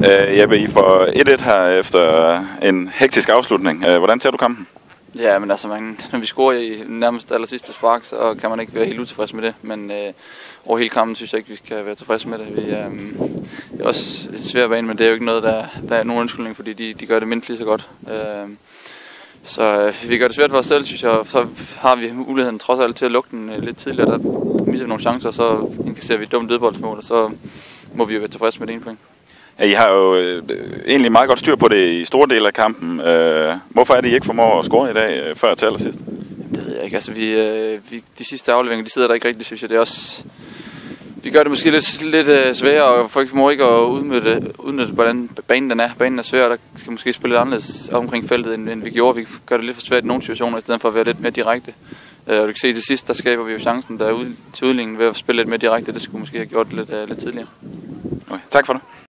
Jeppe, I får 1-1 her efter en hektisk afslutning. Hvordan ser du kampen? Ja, men altså, når vi scorer i nærmest aller sidste spark, så kan man ikke være helt utilfreds med det. Men over hele kampen synes jeg ikke, vi kan være tilfredse med det. Det er også en svær bane, men det er jo ikke noget, der er nogen undskyldning, fordi de gør det mindst lige så godt. Så vi gør det svært for os selv, synes jeg. Så har vi muligheden trods alt til at lukke den lidt tidligere. Der misser vi nogle chancer, og så indkasserer vi et dumt dødboldsmål, og så må vi jo være tilfredse med det ene point. Ja, I har jo egentlig meget godt styr på det i store dele af kampen. Hvorfor er det, I ikke formår at score i dag før til allersidst? Det ved jeg ikke. Altså, de sidste afleveringer, de sidder der ikke rigtigt, synes jeg. Det er også... Vi gør det måske lidt sværere, og folk må ikke at udnytte, hvordan banen den er. Banen er svær, og der skal måske spille lidt anderledes omkring feltet, end vi gjorde. Vi gør det lidt for svært i nogle situationer, i stedet for at være lidt mere direkte. Og du kan se, til sidst, der skaber vi jo chancen der til udligningen ved at spille lidt mere direkte. Det skulle måske have gjort lidt tidligere. Okay, tak for det.